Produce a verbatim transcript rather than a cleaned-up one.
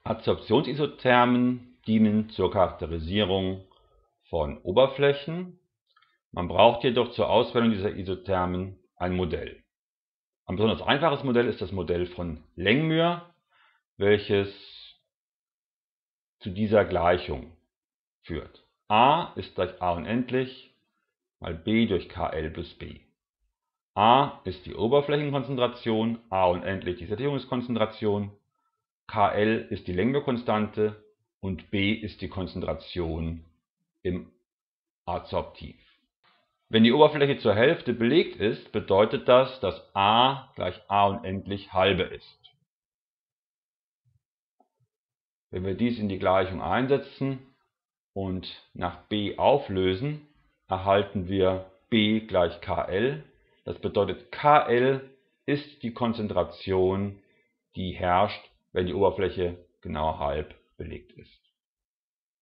Adsorptionsisothermen dienen zur Charakterisierung von Oberflächen. Man braucht jedoch zur Auswählung dieser Isothermen ein Modell. Ein besonders einfaches Modell ist das Modell von Langmuir, welches zu dieser Gleichung führt. A ist gleich A unendlich mal B durch Kl plus B. A ist die Oberflächenkonzentration, A unendlich die Sättigungskonzentration, Kl ist die Langmuir-Konstante und B ist die Konzentration im Adsorptiv. Wenn die Oberfläche zur Hälfte belegt ist, bedeutet das, dass A gleich A unendlich halbe ist. Wenn wir dies in die Gleichung einsetzen und nach B auflösen, erhalten wir B gleich Kl. Das bedeutet, Kl ist die Konzentration, die herrscht, wenn die Oberfläche genau halb belegt ist.